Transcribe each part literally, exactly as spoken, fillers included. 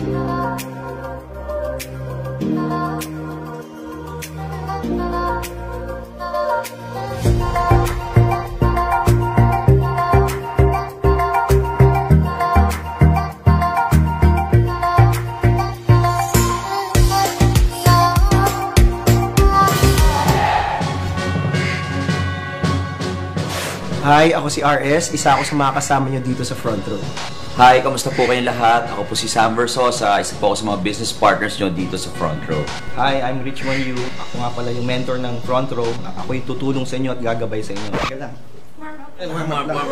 Hi, ako si R S. Isa ako sa mga kasama nyo dito sa Front Row. Hi, kamusta po kayong lahat? Ako po si Sam Versosa. Isa po ako sa mga business partners nyo dito sa Front Row. Hi, I'm Rich Yu. Ako nga pala yung mentor ng Front Row. Ako yung tutulong sa inyo at gagabay sa inyo. Teka lang. Warm up. Warm up.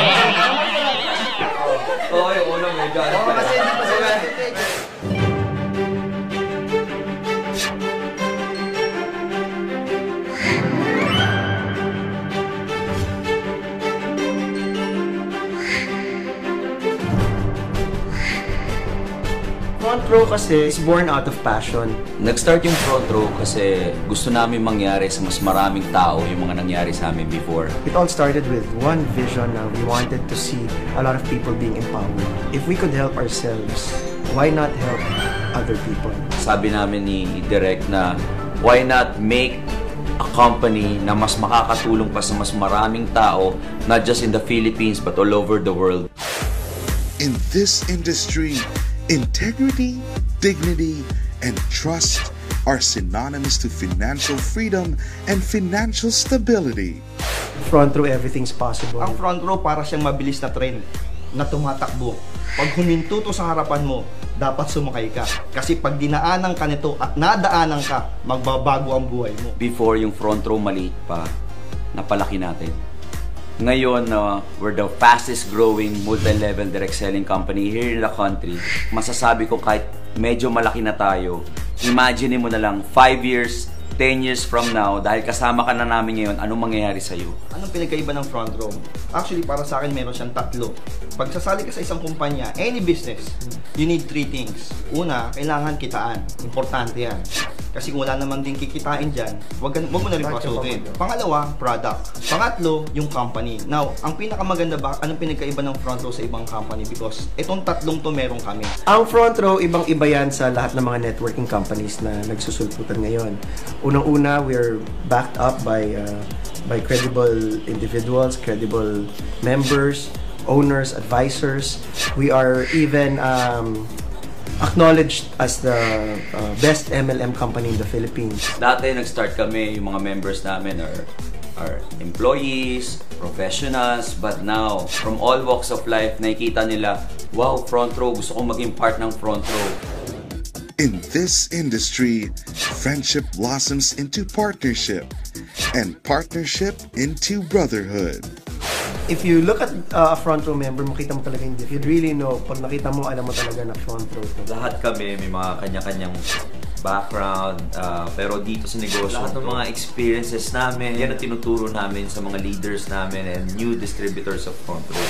Oo, yung unang medyo. Oo, kasi hindi pa sila. Front Row kasi is born out of passion. Nag-start yung Front Row kasi gusto namin mangyari sa mas maraming tao yung mga nangyari sa amin before. It all started with one vision na we wanted to see a lot of people being empowered. If we could help ourselves, why not help other people? Sabi namin ni Direk na why not make a company na mas makakatulong pa sa mas maraming tao, not just in the Philippines but all over the world. In this industry, integrity, dignity, and trust are synonymous to financial freedom and financial stability. Front Row, everything's possible. Ang Front Row para siyang mabilis na train na tumatakbo. Pag huminto to sa harapan mo, dapat sumakay ka. Kasi pag dinaanan ka nito at nadaanan ka, magbabago ang buhay mo. Before yung Front Row maliit pa, napalaki natin. Ngayon, uh, we're the fastest growing multi-level direct selling company here in the country. Masasabi ko kahit medyo malaki na tayo, imagine mo na lang five years, ten years from now, dahil kasama ka na namin ngayon, anong mangyayari sa'yo? Anong pinagkaiba ng Front Row? Actually, para sa akin, meron siyang tatlo. Pag sasali ka sa isang kumpanya, any business, you need three things. Una, kailangan kitaan. Importante yan. Kasi kung wala naman din kikitain dyan, wag, wag mo na rin pasukin. Pangalawa, product. Pangatlo, yung company. Now, ang pinakamaganda ba, anong pinagkaiba ng Front Row sa ibang company? Because itong tatlong to meron kami. Ang Front Row, ibang-iba yan sa lahat ng mga networking companies na nagsusulputan ngayon. Unang-una, we're backed up by uh, by credible individuals, credible members, owners, advisors. We are even um, acknowledged as the uh, best M L M company in the Philippines. Dati nag-start kami, yung mga members namin are, are employees, professionals, but now, from all walks of life, nakikita nila, wow, Front Row, gusto kong maging part ng Front Row. In this industry, friendship blossoms into partnership, and partnership into brotherhood. If you look at uh, a Front Row member, makita mo talaga hindi. If you'd really know, pag nakita mo, alam mo talaga na Front Row to. Lahat kami may mga kanya-kanyang background, uh, pero dito sa negosyo, lahat ng mga experiences namin, yan ang tinuturo namin sa mga leaders namin and new distributors of Front Row.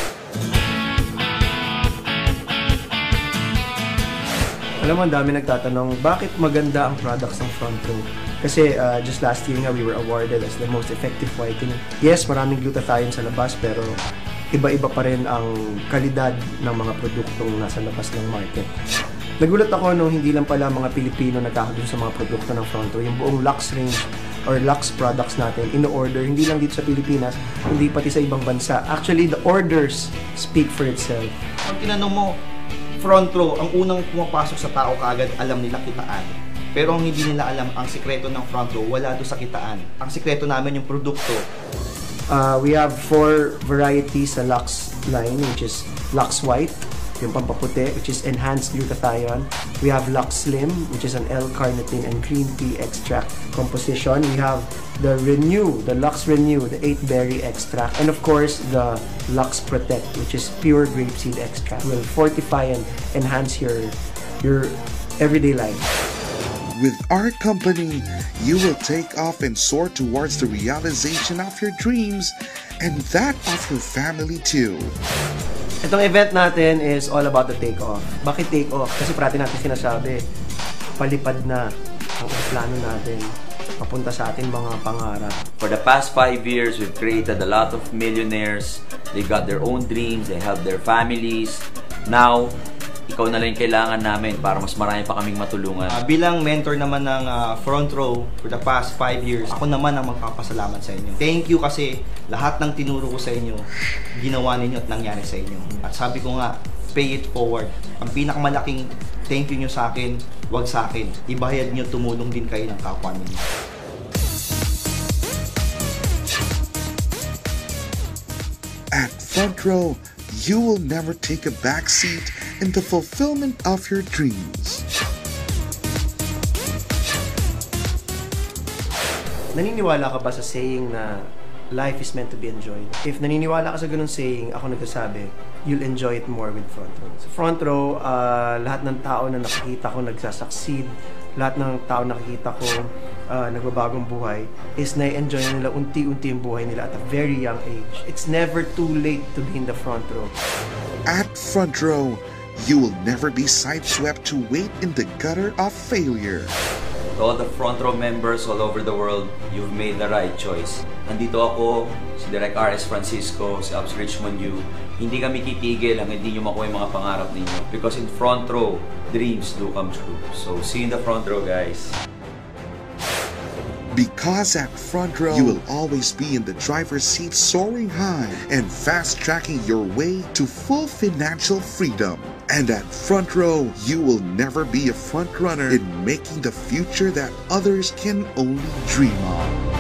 Alam mo, ang dami nagtatanong, bakit maganda ang products ng Front Row? Kasi uh, just last year nga, we were awarded as the most effective whitening. Yes, maraming glutathione sa labas, pero iba-iba pa rin ang kalidad ng mga produktong nasa labas ng market. Nagulat ako nung hindi lang pala mga Pilipino nagkakadun sa mga produkto ng Front Row. Yung buong Lux range or Lux products natin, in-order, hindi lang dito sa Pilipinas, hindi pati sa ibang bansa. Actually, the orders speak for itself. Pag tinanong mo, Front Row, ang unang pumapasok sa tao kaagad, alam nila kitaan. Pero ang hindi nila alam, ang sikreto ng Front Row, wala doon sa kitaan. Ang sikreto namin yung produkto. Uh, we have four varieties sa Lux line, which is Lux White, yung pampaputi, which is enhanced glutathione. We have Lux Slim, which is an L-carnitine and green tea extract composition. We have the Renew, the Lux Renew, the eight berry extract. And of course, the Lux Protect, which is pure grapeseed extract. Will fortify and enhance your, your everyday life. With our company, you will take off and soar towards the realization of your dreams and that of your family too. Itong event natin is all about the take-off. Bakit take-off? Kasi parati natin sinasabi, palipad na ang plano natin papunta sa ating mga pangarap. For the past five years, we've created a lot of millionaires. They got their own dreams, they help their families. Now, ikaw na lang yung kailangan namin para mas marami pa kaming matulungan. Uh, bilang mentor naman ng uh, Front Row for the past five years, ako naman ang magpapasalamat sa inyo. Thank you kasi lahat ng tinuro ko sa inyo, ginawa ninyo at nangyari sa inyo. At sabi ko nga, pay it forward. Ang pinakamalaking thank you nyo sa akin, wag sa akin. Ibayad nyo, tumulong din kayo ng kapwa ninyo. At Front Row, you will never take a backseat in the fulfillment of your dreams. Naniniwala ka ba sa saying na life is meant to be enjoyed? If naniniwala ka sa ganun saying, ako nagsasabi, you'll enjoy it more with Front Row. Sa Front Row, uh, lahat ng tao na nakikita ko nagsasucceed, lahat ng tao nakikita ko uh, nagbabagong buhay, is na-enjoy nila unti-unti yung buhay nila at a very young age. It's never too late to be in the Front Row. At Front Row, you will never be sideswept to wait in the gutter of failure. To all the Front Row members all over the world, you've made the right choice. Nandito ako, si Direk R S Francisco, si Abs Richmond Yu. Hindi kami titigil hanggang hindi nyo makuha yung mga pangarap ninyo. Because in Front Row, dreams do come true. So, see you in the Front Row, guys. Because at Front Row, you will always be in the driver's seat soaring high and fast-tracking your way to full financial freedom. And at Front Row, you will never be a front runner in making the future that others can only dream of.